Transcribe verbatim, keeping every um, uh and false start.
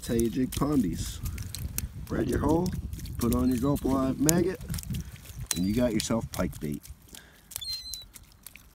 That's how you jig pondies. Thread your hole, put on your Gulp Live maggot, and you got yourself pike bait.